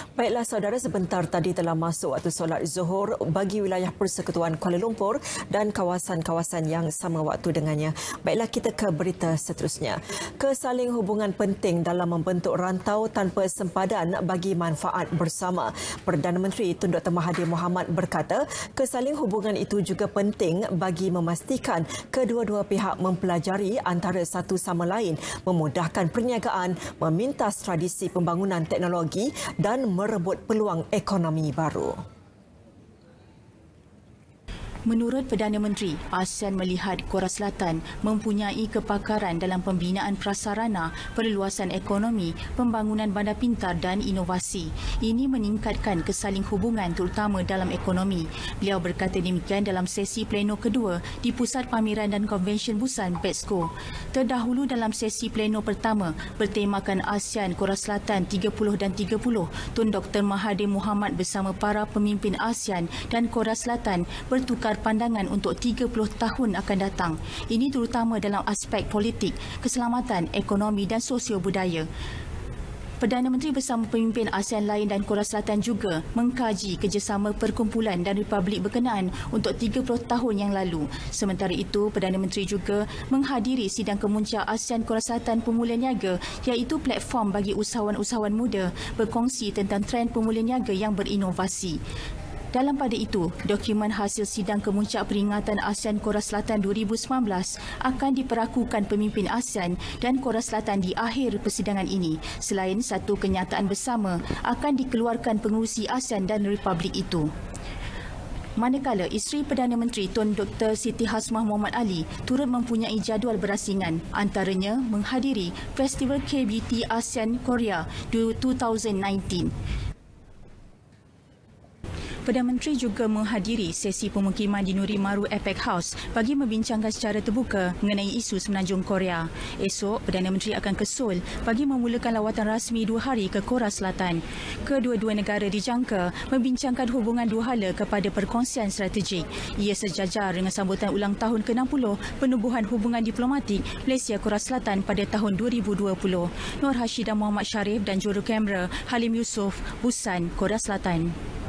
Baiklah saudara, sebentar tadi telah masuk waktu solat Zuhur bagi wilayah Persekutuan Kuala Lumpur dan kawasan-kawasan yang sama waktu dengannya. Baiklah, kita ke berita seterusnya. Kesaling hubungan penting dalam membentuk rantau tanpa sempadan bagi manfaat bersama. Perdana Menteri Tun Dr. Mahathir Mohamad berkata, kesaling hubungan itu juga penting bagi memastikan kedua-dua pihak mempelajari antara satu sama lain, memudahkan perniagaan, memintas tradisi pembangunan teknologi dan merebut peluang ekonomi baru. Menurut Perdana Menteri, ASEAN melihat Korea Selatan mempunyai kepakaran dalam pembinaan prasarana, perluasan ekonomi, pembangunan bandar pintar dan inovasi. Ini meningkatkan kesaling hubungan terutama dalam ekonomi. Beliau berkata demikian dalam sesi pleno kedua di Pusat Pameran dan Konvensyen Busan, PEXCO. Terdahulu dalam sesi pleno pertama bertemakan ASEAN Korea Selatan 30 dan 30, Tun Dr. Mahathir Mohamad bersama para pemimpin ASEAN dan Korea Selatan bertukar pandangan untuk 30 tahun akan datang. Ini terutama dalam aspek politik, keselamatan, ekonomi dan sosio budaya. Perdana Menteri bersama pemimpin ASEAN lain dan Korea Selatan juga mengkaji kerjasama perkumpulan dan republik berkenaan untuk 30 tahun yang lalu. Sementara itu, Perdana Menteri juga menghadiri sidang kemuncak ASEAN Korea Selatan Pemulihan Niaga, iaitu platform bagi usahawan-usahawan muda berkongsi tentang trend pemulihan niaga yang berinovasi. Dalam pada itu, dokumen hasil sidang kemuncak peringatan ASEAN Korea Selatan 2019 akan diperakukan pemimpin ASEAN dan Korea Selatan di akhir persidangan ini. Selain satu kenyataan bersama akan dikeluarkan pengerusi ASEAN dan Republik itu. Manakala isteri Perdana Menteri Tun Dr. Siti Hasmah Muhammad Ali turut mempunyai jadual berasingan, antaranya menghadiri Festival K-Beauty ASEAN Korea 2019. Perdana Menteri juga menghadiri sesi pemukiman di Nuri Maru APEC House bagi membincangkan secara terbuka mengenai isu semenanjung Korea. Esok, Perdana Menteri akan ke Seoul bagi memulakan lawatan rasmi 2 hari ke Korea Selatan. Kedua-dua negara dijangka membincangkan hubungan dua hala kepada perkongsian strategik. Ia sejajar dengan sambutan ulang tahun ke-60 penubuhan hubungan diplomatik Malaysia-Korea Selatan pada tahun 2020. Nur Hashidah Muhammad Sharif dan juru kamera Halim Yusof, Busan, Korea Selatan.